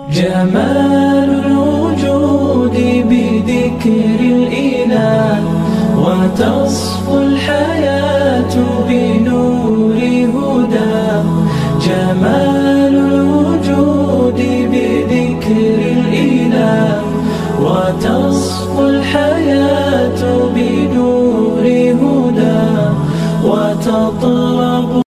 جمال الوجود بذكر الإله، وتصفو الحياة بنور هداه. جمال الوجود بذكر الإله، وتصفو الحياة بنور هداه. وتطلب